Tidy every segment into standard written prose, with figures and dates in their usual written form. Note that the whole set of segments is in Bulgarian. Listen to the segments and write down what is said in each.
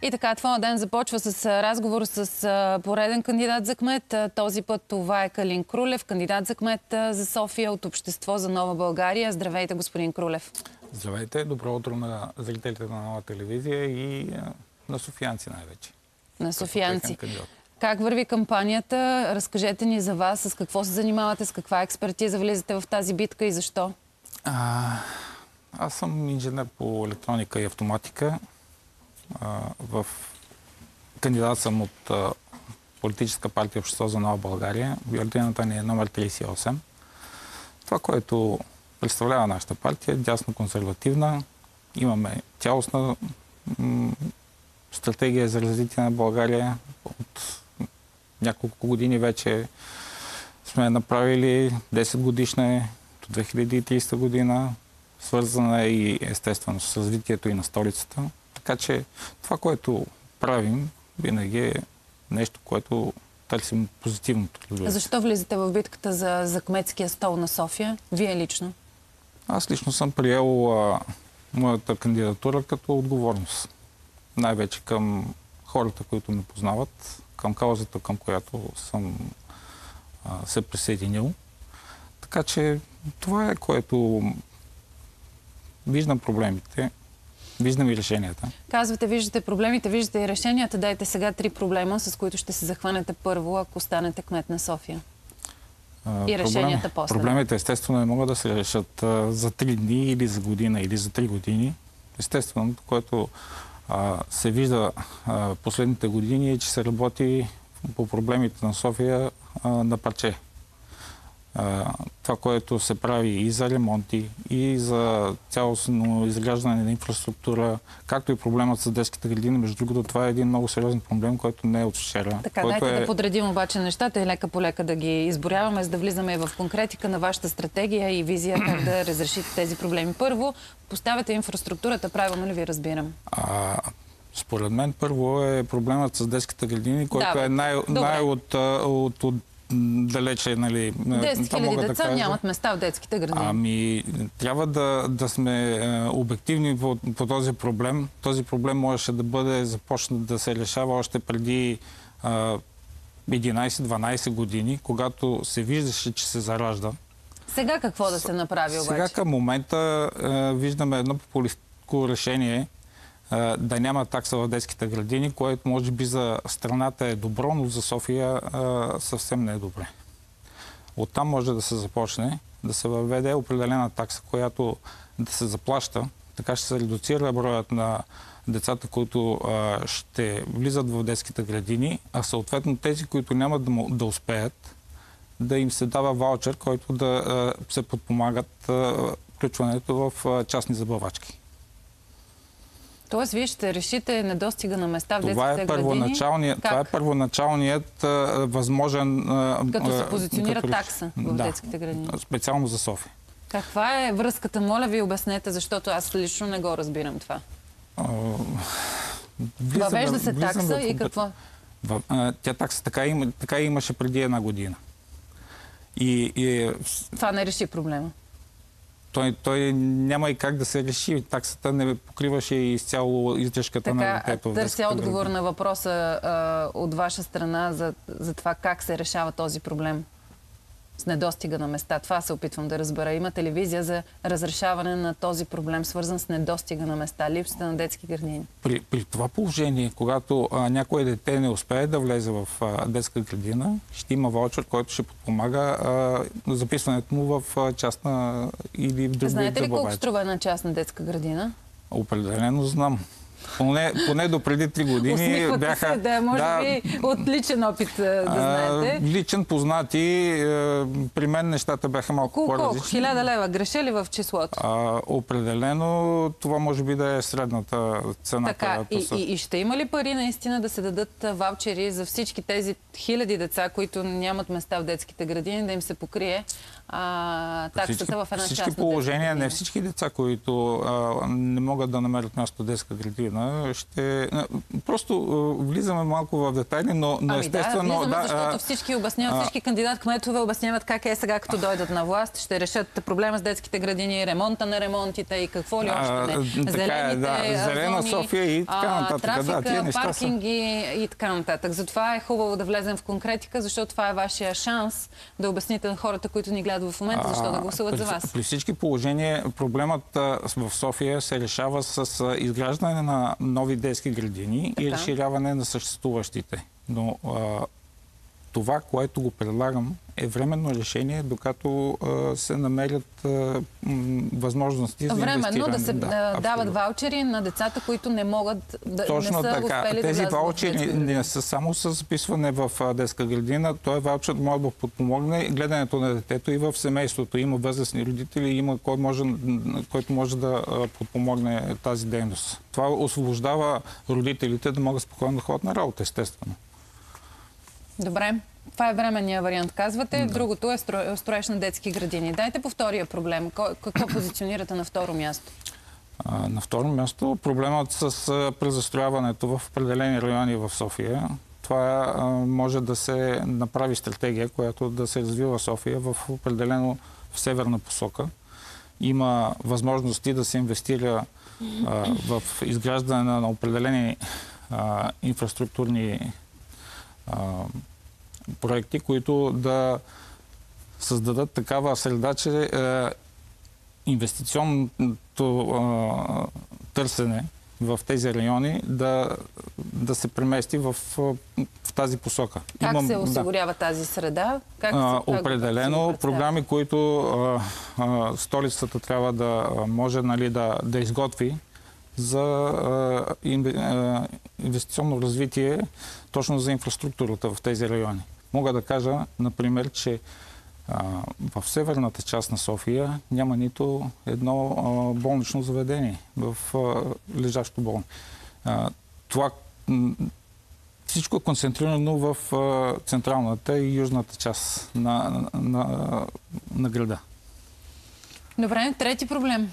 И така, твоя ден започва с разговор с пореден кандидат за кмет. Този път това е Калин Крулев, кандидат за кмет за София от Общество за нова България. Здравейте, господин Крулев. Здравейте, добро утро на зрителите на Нова телевизия и на софиянци най-вече. На софиянци. Как върви кампанията? Разкажете ни за вас, с какво се занимавате, с каква експертиза влизате в тази битка и защо? Аз съм инженер по електроника и автоматика. Кандидат съм от политическа партия Общество за нова България. Бюлетината ни е номер 38. Това, което представлява нашата партия, е дясно-консервативна. Имаме цялостна стратегия за развитие на България. От няколко години вече сме направили 10 годишна до 2030 година. Свързана е и естествено с развитието и на столицата. Така че това, което правим, винаги е нещо, което търсим позитивното. Защо влизате в битката за кметския стол на София? Вие лично? Аз лично съм приел моята кандидатура като отговорност. Най-вече към хората, които ме познават, към каузата, към която съм се присъединил. Така че това е, което виждам проблемите, виждам и решенията. Казвате, виждате проблемите, виждате и решенията. Дайте сега 3 проблема, с които ще се захванете първо, ако станете кмет на София. И решенията после. Проблемите естествено не могат да се решат за 3 дни или за година или за 3 години. Естествено, което се вижда последните години е, че се работи по проблемите на София на парче. Това, което се прави и за ремонти, и за цялостно изграждане на инфраструктура, както и проблемът с детските градини. Между другото, това е един много сериозен проблем, който не е от вчера. Така, дайте да подредим обаче нещата и лека по лека да ги изборяваме, за да влизаме в конкретика на вашата стратегия и визия как да разрешите тези проблеми. Първо, поставяте инфраструктурата, правилно ли ви разбирам? Според мен първо е проблемът с детските градини, който е най-от далече, нали... 10 000 деца нямат места в детските градини. Трябва да сме обективни по този проблем. Този проблем можеше да бъде започнат да се решава още преди 11-12 години, когато се виждаше, че се заражда. Сега какво да се направи обаче? Сега към момента виждаме едно популистко решение да няма такса в детските градини, което може би за страната е добро, но за София съвсем не е добре. Оттам може да се започне, да се въведе определена такса, която да се заплаща. Така ще се редуцира броят на децата, които ще влизат в детските градини, а съответно тези, които няма да успеят, да им се дава ваучер, който да се подпомагат включването в частни забавачки. Тоест, вие ще решите недостига на места в детските градини? Това е първоначалният възможен... Като се позиционира такса в детските градини. Специално за София. Каква е връзката? Моля ви, обяснете, защото аз лично не го разбирам това. Въвежда се такса и какво? Тя такса така имаше преди една година. Това не реши проблема. Той няма и как да се реши. Таксата не покриваше изцяло издръжката на детето. Търся отговор на въпроса от ваша страна за това как се решава този проблем с недостига на места. Това се опитвам да разбера. Има телевизия за разрешаване на този проблем, свързан с недостига на места, липсата на детски градини. При това положение, когато някое дете не успее да влезе в детска градина, ще има ваучер, който ще подпомага записването му в частна или в друга. Знаете ли колко струва една частна детска градина? Определено знам. Поне до преди 3 години бяха... Се, може би от личен опит да знаете. Личен, познати. При мен нещата бяха малко по-различни. 1000 лева? Греша ли в числото? Определено това може би да е средната цена. Така, и ще има ли пари наистина да се дадат ваучери за всички тези 1000 деца, които нямат места в детските градини, да им се покрие таксата в една частна всички положения, не всички деца, които не могат да намерят място в детска градина, градина ще... Просто влизаме малко в детайли, но естествено... Влизаме, защото всички обясняват, всички кандидат-кметове обясняват как е сега, като дойдат на власт, ще решат проблема с детските градини, ремонта на ремонтите и какво ли още не. Зелена София и така нататък. Трафика, паркинги и така нататък. Затова е хубаво да влезем в конкретика, защото това е вашия шанс да обясните на хората, които ни гледат в момента, защо да гласуват за вас. При всички положения проблемът в София се решава с изграждане на нови детски градини и разширяване на съществуващите. Но това, което го предлагам, е временно решение, докато се намерят възможности за инвестиране. Временно да се дават ваучери на децата, които не могат да Точно не са така. успели Тези да влязат ваучери не са само с записване в детска градина. Той ваучер може да подпомогне гледането на детето и в семейството. Има възрастни родители, има който може да подпомогне тази дейност. Това освобождава родителите да могат спокойно да ходят на работа, естествено. Добре. Това е временния вариант, казвате. Другото е строеж на детски градини. Дайте по втория проблем. Какво позиционирате на второ място? На второ място проблемът с презастрояването в определени райони в София. Това може да се направи стратегия, която да се развива София в определено в северна посока. Има възможности да се инвестира в изграждане на определени инфраструктурни проекти, които да създадат такава среда, че инвестиционното търсене в тези райони да се премести в тази посока. Как се осигурява тази среда? Определено програми, които столицата трябва да може да изготви за инвестиционно развитие точно за инфраструктурата в тези райони. Мога да кажа, например, че в северната част на София няма нито едно болнично заведение в лежащо болно. Това всичко е концентрирано в централната и южната част на града. Добре, трети проблем.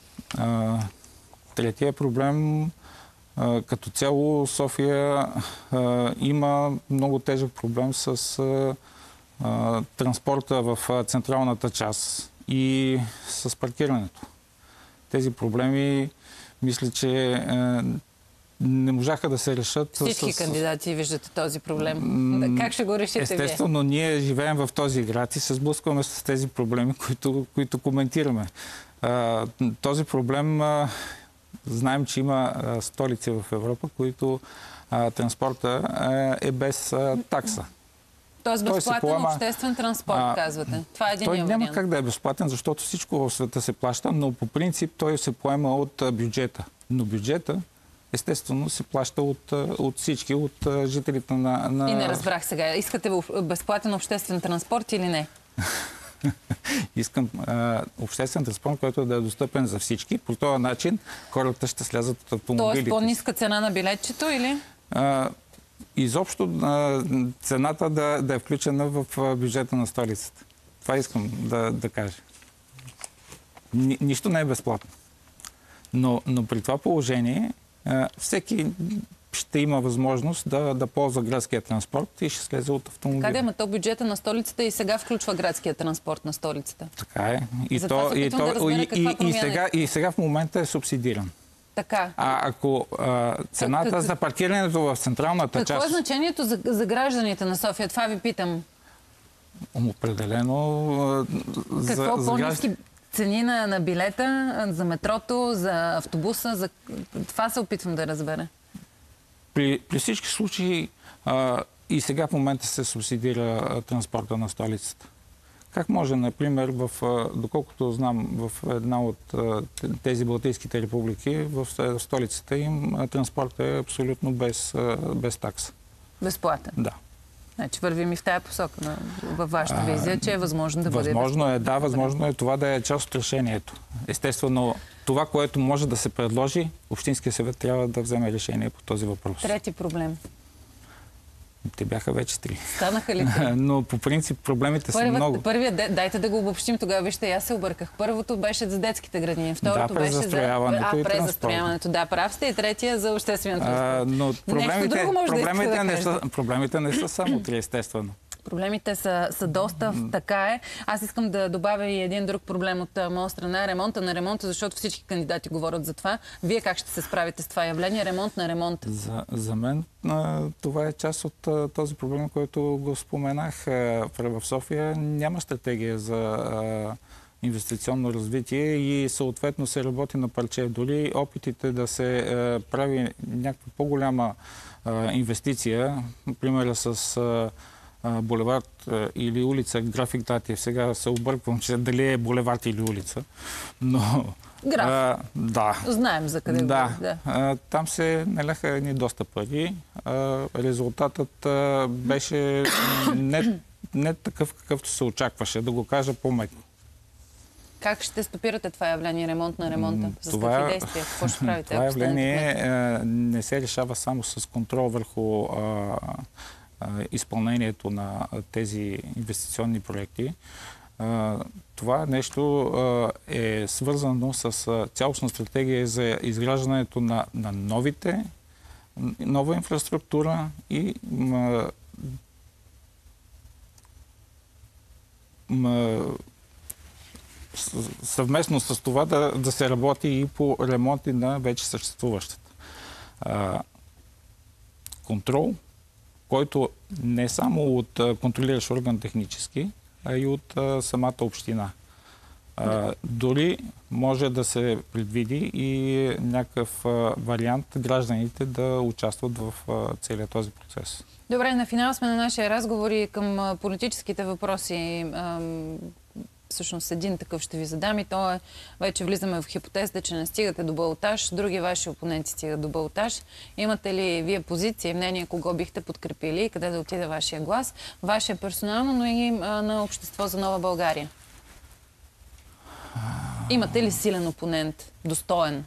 Третия проблем, като цяло София има много тежък проблем с транспорта в централната част и с паркирането. Тези проблеми, мисля, че не можаха да се решат. Всички кандидати виждате този проблем. Как ще го решите Естествено, ние живеем в този град и се сблъскваме с тези проблеми, които коментираме. Този проблем знаем, че има столици в Европа, които транспорта е без такса. Тоест безплатен обществен транспорт, казвате. Това е един вариант. Той няма как да е безплатен, защото всичко в света се плаща, но по принцип той се поема от бюджета. Но бюджета, естествено, се плаща от всички, от жителите на... И не разбрах сега. Искате безплатен обществен транспорт или не? Искам обществен транспорт, който да е достъпен за всички. По този начин хората ще слязат от автомобилите. Тоест по-ниска цена на билетчето или? Изобщо цената да е включена в бюджета на столицата. Това искам да кажа. Нищо не е безплатно. Но при това положение всеки ще има възможност да ползва градския транспорт и ще слезе от автомобила. Така да, ама то бюджета на столицата и сега включва градския транспорт на столицата. Така е. И сега в момента е субсидиран. Така. Ако цената за паркирането в централната част... Какво е значението за гражданите на София? Това ви питам. Определено... Какво по-ниски цени на билета, за метрото, за автобуса? Това се опитвам да разбера. При всички случаи и сега в момента се субсидира транспорта на столицата. Как може, например, доколкото знам, в една от тези Балтийските републики, в столицата им транспортът е абсолютно без такса. Безплатен? Да. Значи вървим и в тая посока във вашата визия, че е възможно да бъде безплатен. Възможно е това да е част от решението. Естествено, това, което може да се предложи, Общинския съвет трябва да вземе решение по този въпрос. Трети проблем. Те бяха вече 3. Станаха ли 3? Но по принцип проблемите са много. Първият, дайте да го обобщим тогава. Вижте, аз се обърках. Първото беше за детските градини, второто през беше за застрояването застрояването. Да, прав сте, и третия за обществения транспорт. Но проблемите не са само 3, естествено. Проблемите са доста, така е. Аз искам да добавя и един друг проблем от моя страна. Ремонта на ремонта, защото всички кандидати говорят за това. Вие как ще се справите с това явление? Ремонт на ремонта. За мен това е част от този проблем, който го споменах. В София няма стратегия за инвестиционно развитие и съответно се работи на парче. Дори опитите да се прави някаква по-голяма инвестиция, например с булевард или улица График Датиев. Сега се обърквам, че дали е булевард или улица. Но да. Знаем за къде да. Там се наляха едни доста пари. Резултатът беше не такъв, какъвто се очакваше, да го кажа по-меко. Как ще стопирате това явление, ремонт на ремонта? С какви действия? Какво ще правите? Това явление не се решава само с контрол върху изпълнението на тези инвестиционни проекти. Това нещо е свързано с цялостна стратегия за изграждането на нова инфраструктура и съвместно с това да се работи и по ремонти на вече съществуващата. Контрол, който не само от контролиращ орган технически, а и от самата община. Дори може да се предвиди и някакъв вариант гражданите да участват в целият този процес. Добре, на финал сме на нашия разговор и към политическите въпроси. Всъщност един такъв ще ви задам и то е, вече влизаме в хипотезата, че не стигате до балотаж, други ваши опоненти стигат до балотаж. Имате ли вие позиция и мнение кого бихте подкрепили и къде да отиде вашия глас? Вашия персонално, но и на Общество за нова България. Имате ли силен опонент, достоен?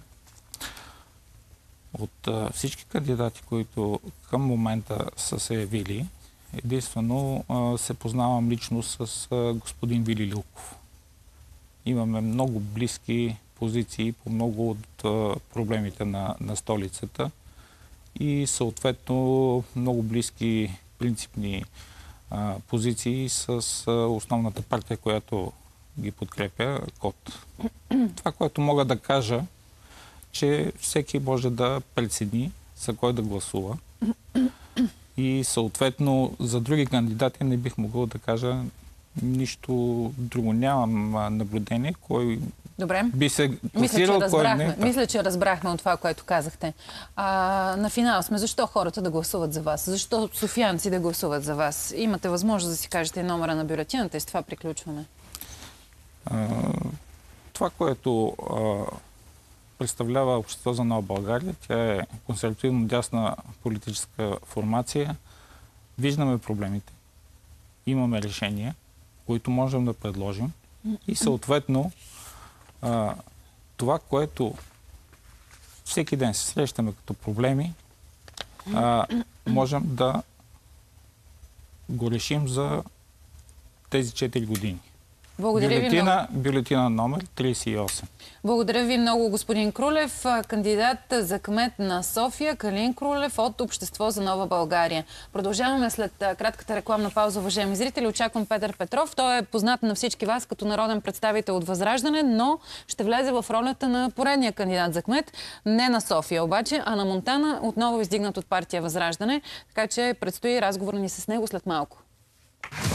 От всички кандидати, които към момента са се явили, единствено се познавам лично с господин Вили Лилков. Имаме много близки позиции по много от проблемите на столицата и съответно много близки принципни позиции с основната партия, която ги подкрепя, КОТ. Това, което мога да кажа, че всеки може да прецени за кой да гласува. И съответно за други кандидати не бих могъл да кажа нищо друго. Нямам наблюдение, кой би се класирал, кой не. Мисля, че разбрахме от това, което казахте. На финал сме. Защо хората да гласуват за вас? Защо софиянци да гласуват за вас? Имате възможност да си кажете и номера на бюлетината и с това приключваме. Това, което представлява Общество за нова България. Тя е консервативно-дясна политическа формация. Виждаме проблемите. Имаме решения, които можем да предложим. И съответно това, което всеки ден се срещаме като проблеми, можем да го решим за тези 4 години. Бюлетина номер 38. Благодаря ви много, господин Крулев. Кандидат за кмет на София, Калин Крулев от Общество за нова България. Продължаваме след кратката рекламна пауза, уважаеми зрители. Очаквам Петър Петров. Той е познат на всички вас като народен представител от Възраждане, но ще влезе в ролята на поредния кандидат за кмет. Не на София обаче, а на Монтана, отново издигнат от партия Възраждане. Така че предстои разговор ни с него след малко.